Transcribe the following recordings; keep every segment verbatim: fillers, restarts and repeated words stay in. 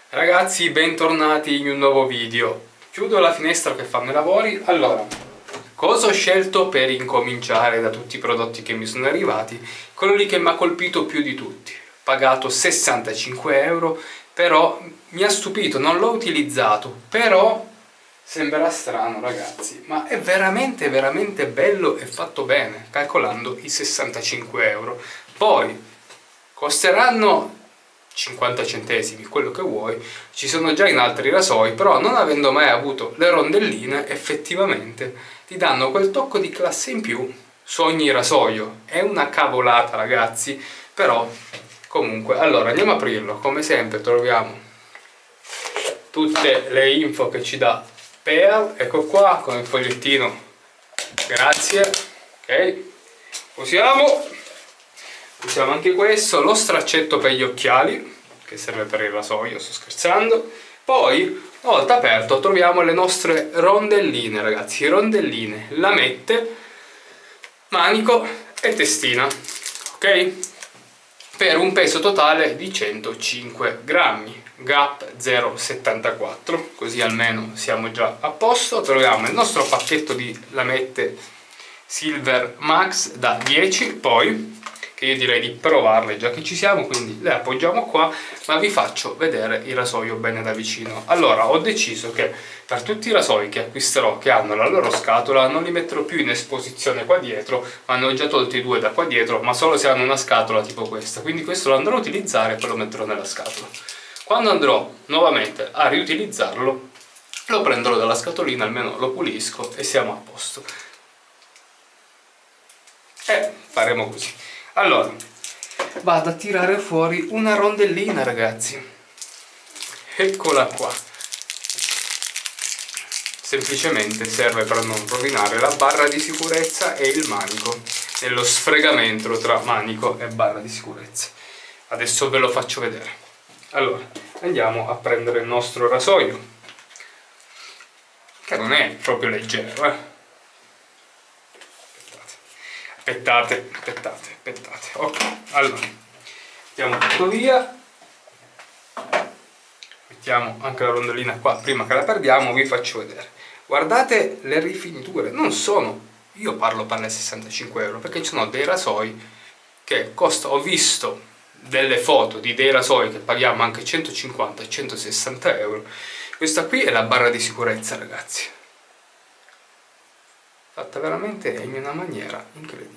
Ragazzi, bentornati in un nuovo video. Chiudo la finestra che fanno i lavori. Allora, cosa ho scelto per incominciare da tutti i prodotti che mi sono arrivati? Quello lì che mi ha colpito più di tutti. Pagato sessantacinque euro, però mi ha stupito, non l'ho utilizzato, però sembrerà strano ragazzi, ma è veramente veramente bello e fatto bene, calcolando i sessantacinque euro. Poi costeranno cinquanta centesimi, quello che vuoi, ci sono già in altri rasoi, però non avendo mai avuto le rondelline effettivamente ti danno quel tocco di classe in più su ogni rasoio. È una cavolata ragazzi, però comunque. Allora andiamo a aprirlo, come sempre troviamo tutte le info che ci dà Pearl, ecco qua con il fogliettino, grazie, ok, usiamo. Usiamo anche questo, lo straccetto per gli occhiali, che serve per il rasoio, sto scherzando. Poi, una volta aperto, troviamo le nostre rondelline, ragazzi, rondelline, lamette, manico e testina, ok? Per un peso totale di centocinque grammi, Gap zero virgola settantaquattro, così almeno siamo già a posto. Troviamo il nostro pacchetto di lamette Silver Max da dieci, poi che io direi di provarle già che ci siamo, quindi le appoggiamo qua, ma vi faccio vedere il rasoio bene da vicino. Allora, ho deciso che per tutti i rasoi che acquisterò che hanno la loro scatola non li metterò più in esposizione qua dietro, ma ne ho già tolti due da qua dietro, ma solo se hanno una scatola tipo questa, quindi questo lo andrò a utilizzare e poi lo metterò nella scatola. Quando andrò nuovamente a riutilizzarlo lo prenderò dalla scatolina, almeno lo pulisco e siamo a posto. E faremo così. Allora, vado a tirare fuori una rondellina ragazzi, eccola qua, semplicemente serve per non rovinare la barra di sicurezza e il manico, nello sfregamento tra manico e barra di sicurezza. Adesso ve lo faccio vedere. Allora, andiamo a prendere il nostro rasoio, che non è proprio leggero, eh. Aspettate, aspettate, aspettate. Ok, allora, mettiamo tutto via. Mettiamo anche la rondellina qua, prima che la perdiamo vi faccio vedere. Guardate le rifiniture, non sono, io parlo per le sessantacinque euro, perché ci sono dei rasoi che costano, ho visto delle foto di dei rasoi che paghiamo anche centocinquanta centosessanta euro. Questa qui è la barra di sicurezza ragazzi, fatta veramente in una maniera incredibile.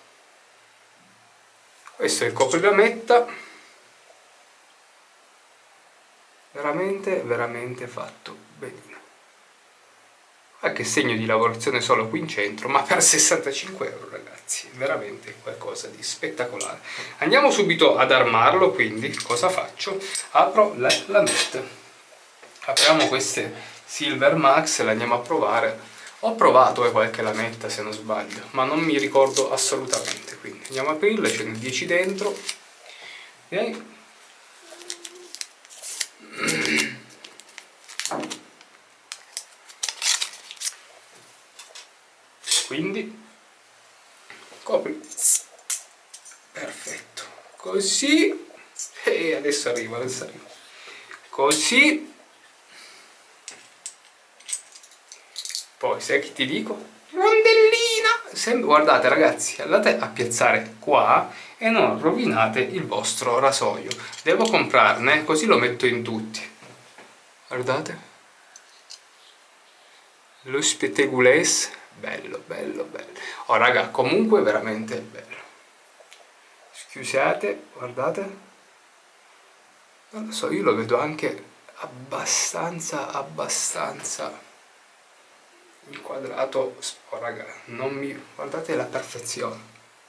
Questo è il coprilametta, veramente veramente fatto benino. Qualche segno di lavorazione solo qui in centro, ma per sessantacinque euro ragazzi, veramente qualcosa di spettacolare. Andiamo subito ad armarlo, quindi cosa faccio? Apro le lamette, apriamo queste Silver Max e le andiamo a provare. Ho provato eh, qualche lametta se non sbaglio, ma non mi ricordo assolutamente, quindi andiamo a aprirle, ce ne dieci dentro, ok? Quindi copri, perfetto, così, e adesso arriva, adesso arriva, così. Poi sai che ti dico? Rondellina! Sem guardate ragazzi, andate a piazzare qua e non rovinate il vostro rasoio. Devo comprarne, così lo metto in tutti. Guardate. Lo spettegulès, bello, bello, bello. Oh raga, comunque veramente bello. Scusate, guardate. Non lo so, io lo vedo anche abbastanza, abbastanza inquadrato. Oh raga, non mi guardate la perfezione.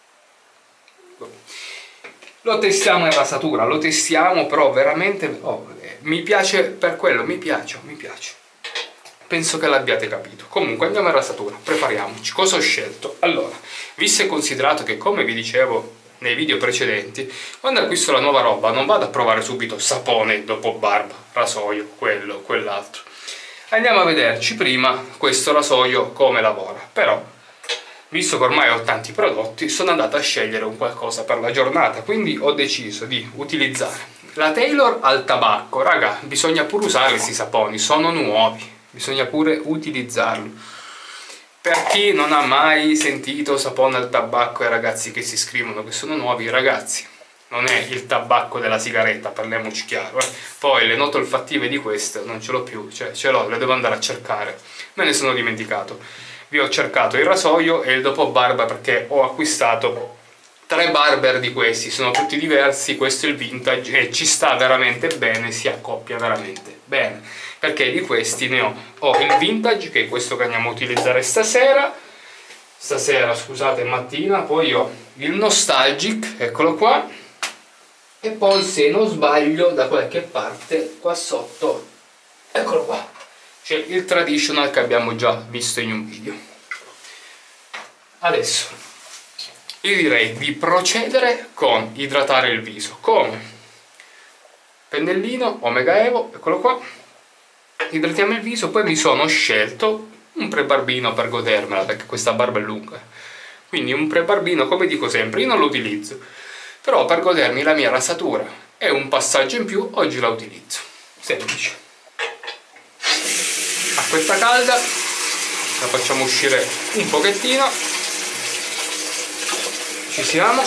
Lo testiamo in rasatura, lo testiamo, però veramente oh, mi piace per quello, mi piace, mi piace. Penso che l'abbiate capito. Comunque andiamo in rasatura, prepariamoci. Cosa ho scelto? Allora, visto e considerato che, come vi dicevo nei video precedenti, quando acquisto la nuova roba non vado a provare subito sapone dopo barba, rasoio, quello, quell'altro. Andiamo a vederci prima questo rasoio come lavora. Però, visto che ormai ho tanti prodotti, sono andato a scegliere un qualcosa per la giornata, quindi ho deciso di utilizzare La Taylor al tabacco, raga, bisogna pure usare questi saponi, sono nuovi, bisogna pure utilizzarli. Per chi non ha mai sentito sapone al tabacco e ragazzi che si scrivono che sono nuovi, ragazzi, non è il tabacco della sigaretta, parliamoci chiaro. Eh. Poi le note olfattive di queste non ce l'ho più, cioè ce l'ho, le devo andare a cercare. Me ne sono dimenticato. Vi ho cercato il rasoio e il dopo barba perché ho acquistato tre barber di questi, sono tutti diversi, questo è il vintage e ci sta veramente bene, si accoppia veramente bene, perché di questi ne ho, ho il vintage che è questo che andiamo a utilizzare stasera, stasera scusate mattina, poi ho il nostalgic, eccolo qua, e poi se non sbaglio da qualche parte qua sotto, eccolo qua, c'è il traditional che abbiamo già visto in un video. Adesso io direi di procedere con idratare il viso. Come? Pennellino Omega Evo, eccolo qua. Idratiamo il viso, poi mi sono scelto un prebarbino per godermela, perché questa barba è lunga. Quindi un prebarbino, come dico sempre, io non lo utilizzo. Però per godermi la mia rasatura e un passaggio in più, oggi la utilizzo. Semplice. Acquetta calda, la facciamo uscire un pochettino. Ci siamo.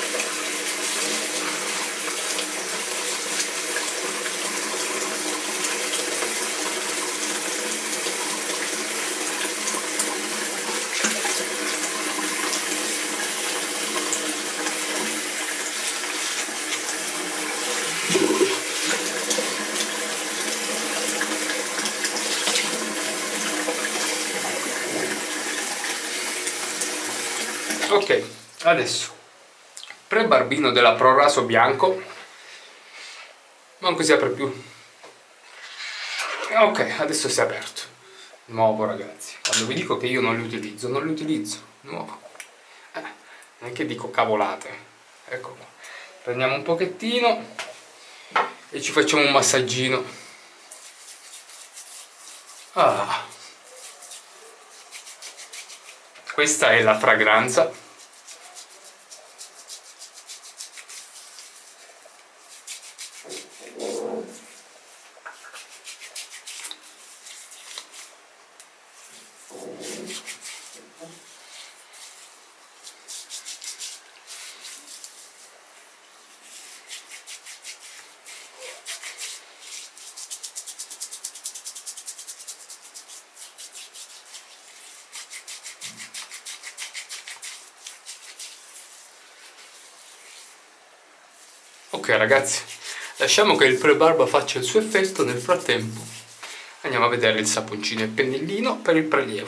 Ok, adesso prebarbino della Proraso bianco, non si apre più. Ok, adesso si è aperto. Nuovo ragazzi, quando vi dico che io non li utilizzo, non li utilizzo, nuovo. Eh, non è che dico cavolate. Ecco qua. Prendiamo un pochettino e ci facciamo un massaggino. Ah. Questa è la fragranza. Ok ragazzi, lasciamo che il prebarba faccia il suo effetto, nel frattempo andiamo a vedere il saponcino e il pennellino per il prelievo.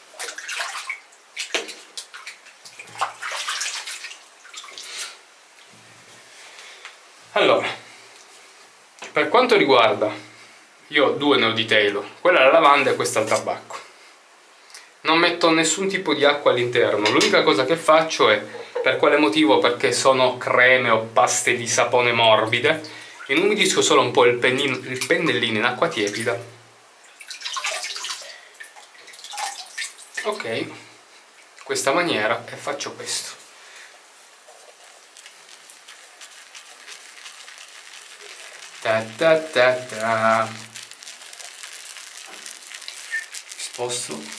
Allora, per quanto riguarda, io ho due ne ho di Taylor, quella alla lavanda e questa al tabacco. Non metto nessun tipo di acqua all'interno, l'unica cosa che faccio è, per quale motivo? Perché sono creme o paste di sapone morbide, inumidisco solo un po' il, pennino, il pennellino in acqua tiepida. Ok, questa maniera, e faccio questo. Ta ta ta ta. Sposto.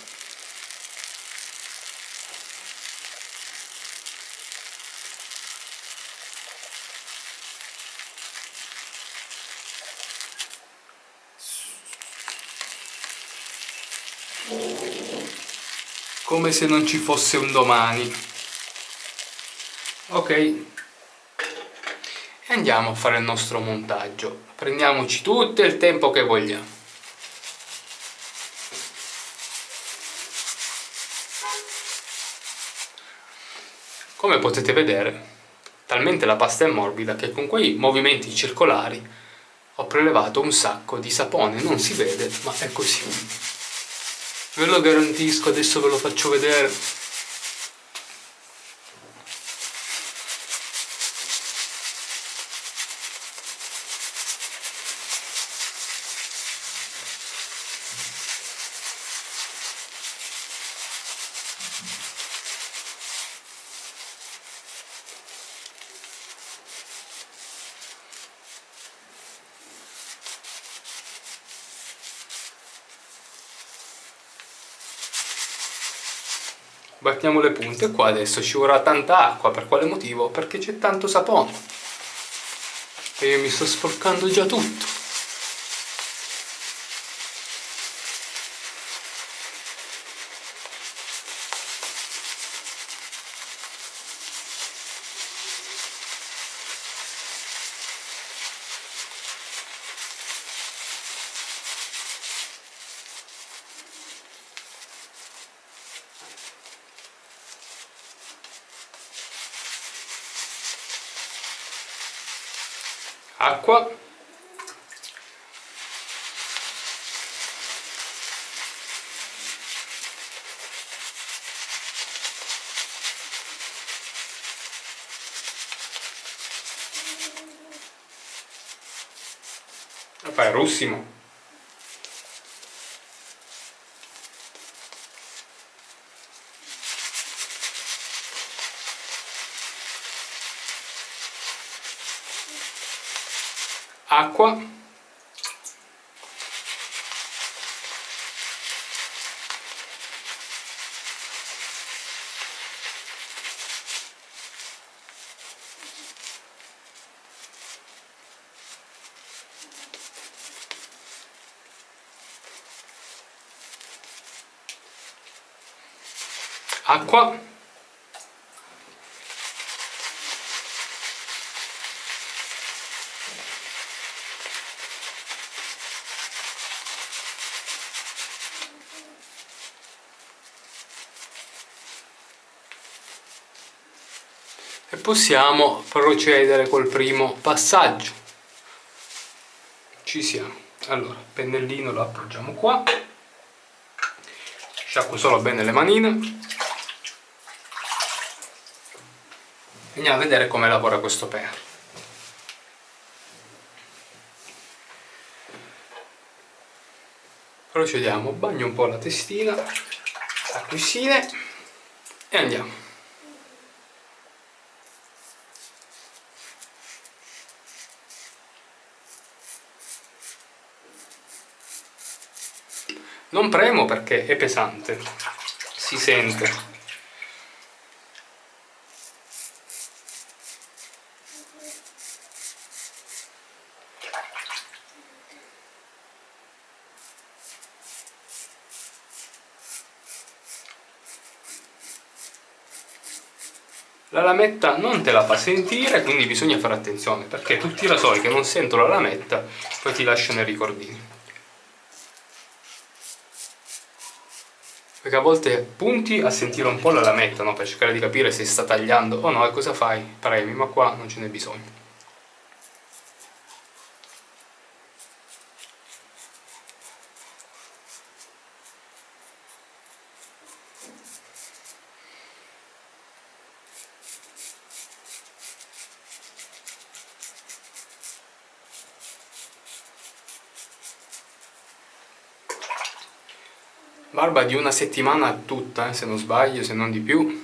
Come se non ci fosse un domani. Ok, e andiamo a fare il nostro montaggio. Prendiamoci tutto il tempo che vogliamo. Come potete vedere, talmente la pasta è morbida che con quei movimenti circolari ho prelevato un sacco di sapone. Non si vede, ma è così. Ve lo garantisco, adesso ve lo faccio vedere. battiamo le punte. Qua adesso ci vorrà tanta acqua. Per quale motivo? Perché c'è tanto sapone e io mi sto sporcando già tutto. Acqua. Fai russimo. Acqua. Acqua. E possiamo procedere col primo passaggio. Ci siamo. Allora, il pennellino lo appoggiamo qua, sciacquo solo bene le manine. Andiamo a vedere come lavora questo perno. Procediamo, bagno un po' la testina, la cucina e andiamo. Non premo perché è pesante, si sente. La lametta non te la fa sentire, quindi bisogna fare attenzione, perché tutti i rasoi che non sentono la lametta poi ti lasciano i ricordini. Perché a volte punti a sentire un po' la lametta, no? Per cercare di capire se sta tagliando o no, e cosa fai? Premi, ma qua non ce n'è bisogno. Barba di una settimana tutta, eh, se non sbaglio, se non di più.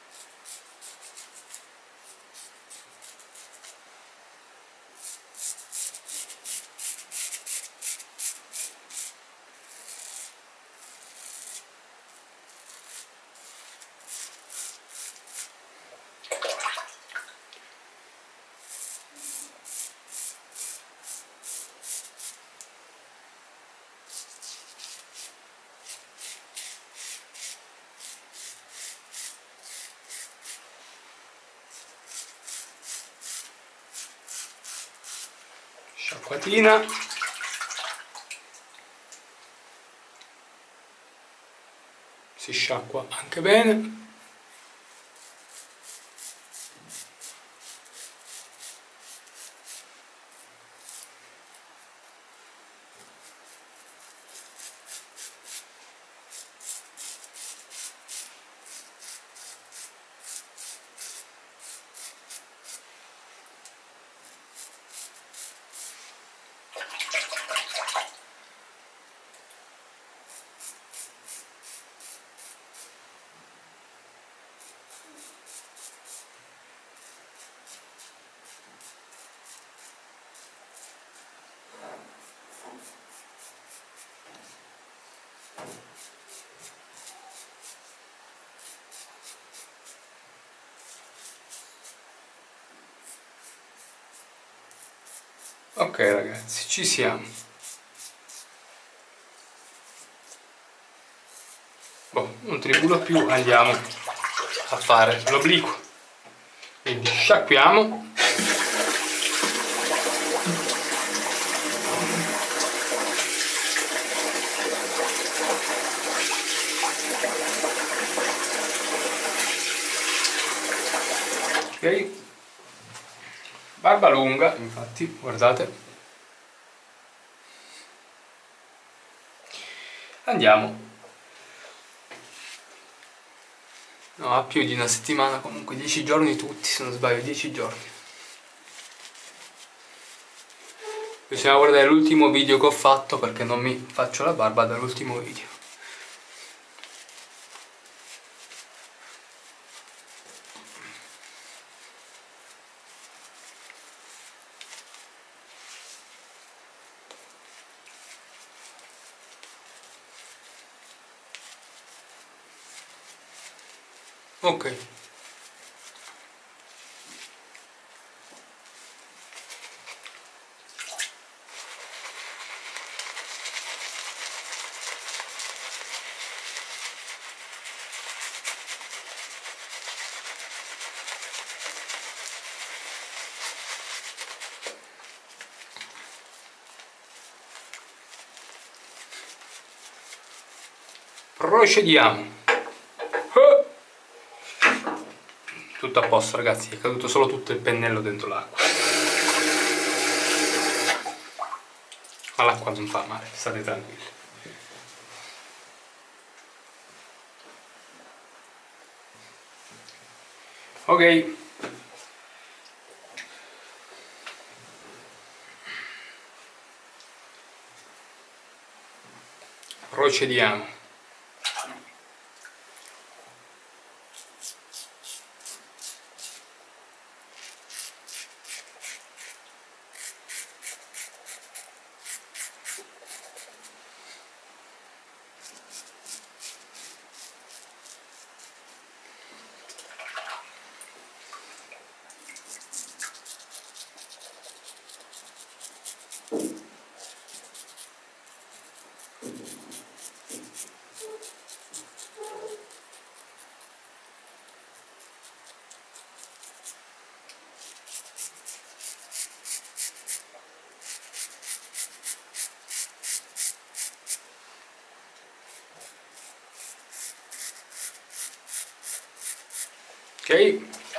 Sciacquatina. Si sciacqua anche bene. Ok ragazzi, ci siamo. Boh, non tribulo più, andiamo a fare l'obliquo. Quindi sciacquiamo. Ok, barba lunga, infatti, guardate. Andiamo. No, ha più di una settimana, comunque dieci giorni tutti, se non sbaglio, dieci giorni. Bisogna guardare l'ultimo video che ho fatto perché non mi faccio la barba dall'ultimo video. Ok. Procediamo. Tutto a posto ragazzi, è caduto solo tutto il pennello dentro l'acqua. Ma l'acqua non fa male, state tranquilli. Ok. Procediamo. Ok.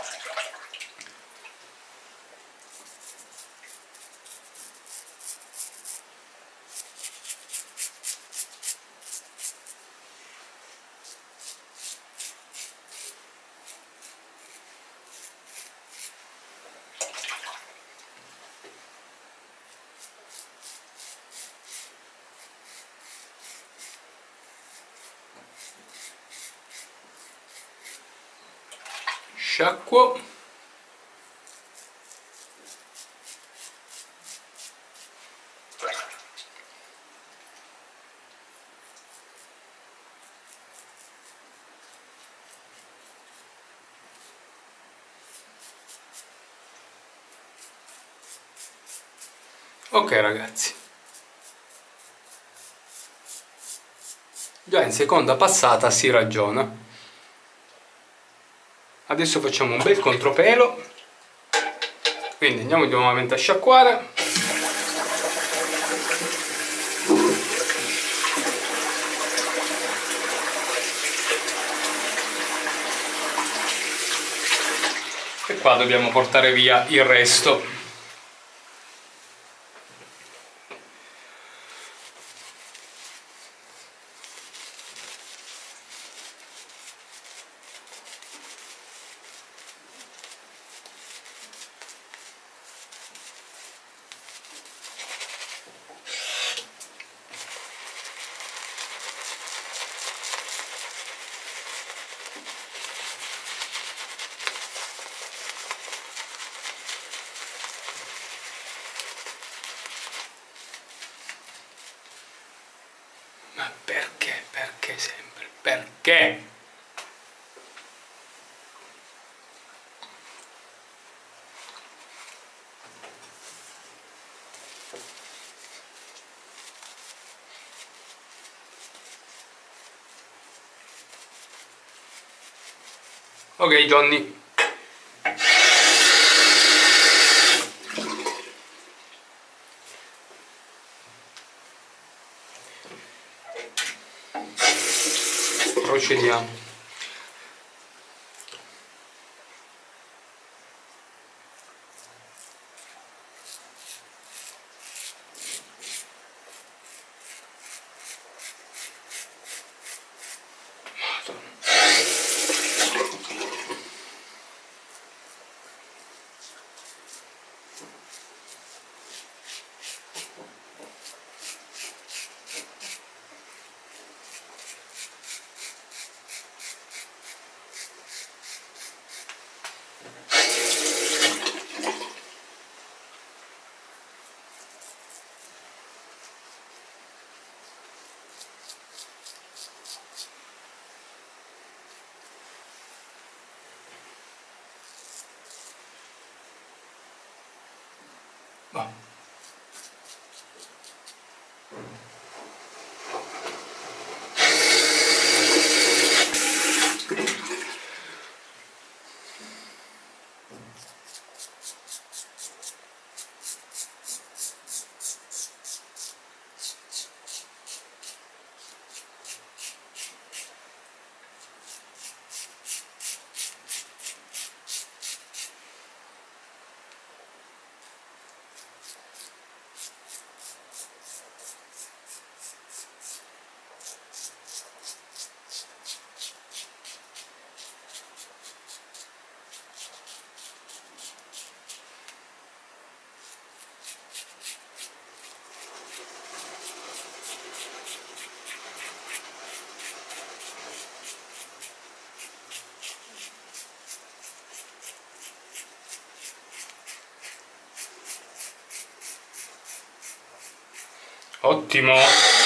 Sciacquo. Ok ragazzi, già in seconda passata si ragiona. Adesso facciamo un bel contropelo, quindi andiamo nuovamente a sciacquare. E qua dobbiamo portare via il resto. Ma perché? Perché sempre? Perché? Ok Johnny. Procediamo. Va. Ottimo.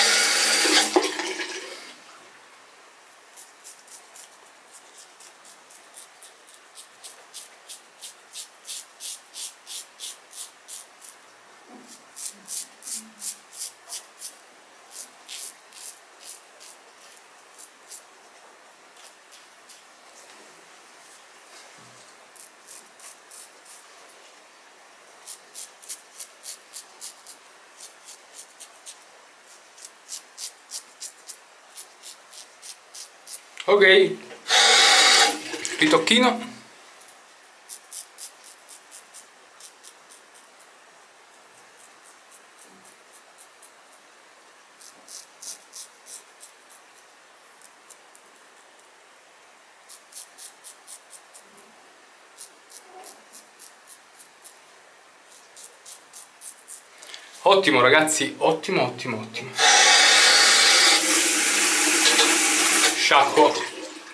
Ok, ritocchino. Ottimo ragazzi, ottimo, ottimo, ottimo. Sciacquo.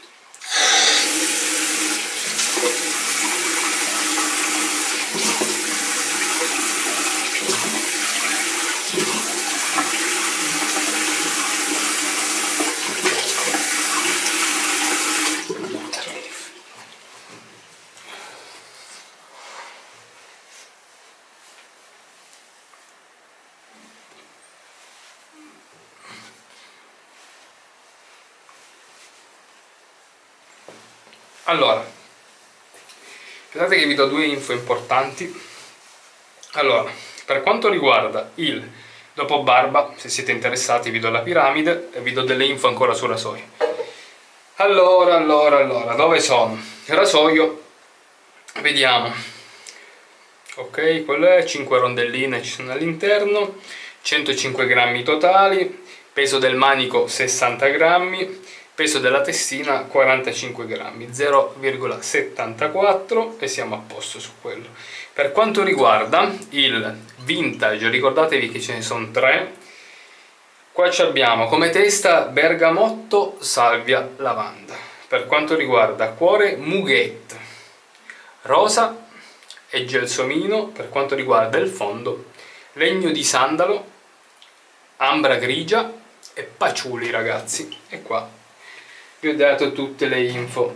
Allora, pensate che vi do due info importanti. Allora, per quanto riguarda il dopo barba, se siete interessati vi do la piramide e vi do delle info ancora sul rasoio. Allora, allora, allora, dove sono? Il rasoio, vediamo. Ok, quello è, cinque rondelline ci sono all'interno, centocinque grammi totali, peso del manico sessanta grammi, peso della testina quarantacinque grammi, zero virgola settantaquattro, e siamo a posto su quello. Per quanto riguarda il vintage, ricordatevi che ce ne sono tre. Qua abbiamo come testa bergamotto, salvia, lavanda. Per quanto riguarda cuore, muguette, rosa e gelsomino. Per quanto riguarda il fondo, legno di sandalo, ambra grigia e paciuli ragazzi. E qua vi ho dato tutte le info.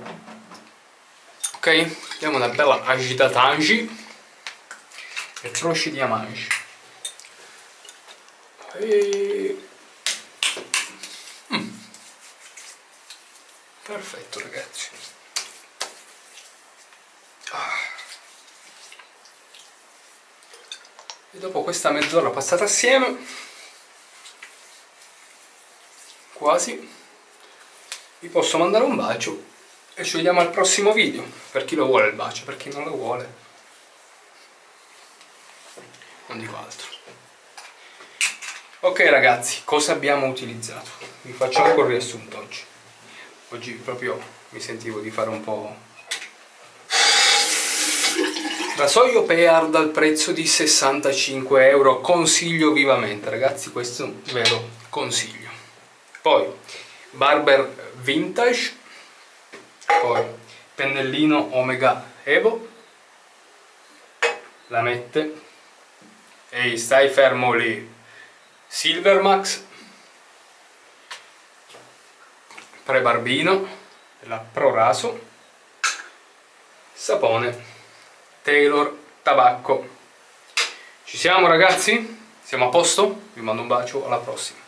Ok, diamo una bella agitatangi e procediamoci. E... Mm. Perfetto ragazzi. E dopo questa mezz'ora passata assieme, quasi, vi posso mandare un bacio e ci vediamo al prossimo video. Per chi lo vuole il bacio, per chi non lo vuole non dico altro. Ok ragazzi, cosa abbiamo utilizzato? Vi faccio anche un riassunto oggi. Oggi proprio mi sentivo di fare un po'. Rasoio Peard al prezzo di sessantacinque euro, consiglio vivamente ragazzi, questo ve lo consiglio. Poi Barber Vintage, poi pennellino Omega Evo, lamette, ehi stai fermo lì, Silvermax, prebarbino della Pro Raso, sapone Taylor tabacco. Ci siamo ragazzi? Siamo a posto? Vi mando un bacio, alla prossima.